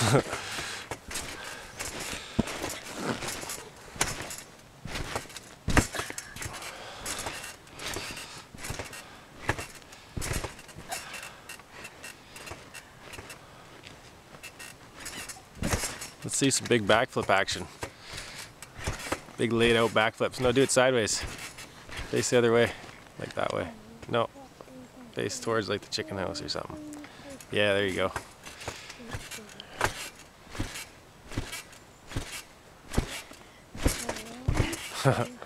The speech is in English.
Let's see some big backflip action. Big laid out backflips. No, do it sideways. Face the other way, like that way. No, face towards like the chicken house or something. Yeah, there you go.